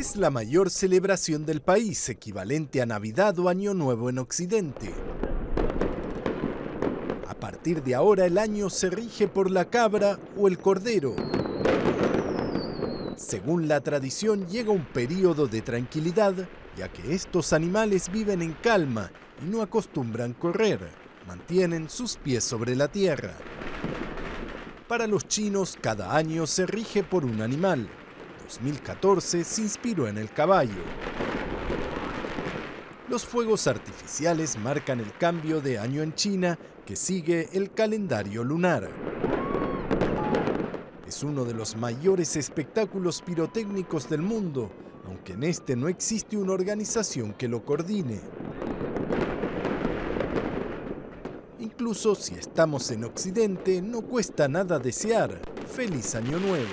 Es la mayor celebración del país, equivalente a Navidad o Año Nuevo en Occidente. A partir de ahora el año se rige por la cabra o el cordero. Según la tradición, llega un período de tranquilidad, ya que estos animales viven en calma y no acostumbran correr, mantienen sus pies sobre la tierra. Para los chinos, cada año se rige por un animal. 2014 se inspiró en el caballo. Los fuegos artificiales marcan el cambio de año en China, que sigue el calendario lunar. Es uno de los mayores espectáculos pirotécnicos del mundo, aunque en este no existe una organización que lo coordine. Incluso si estamos en Occidente, no cuesta nada desear ¡Feliz Año Nuevo!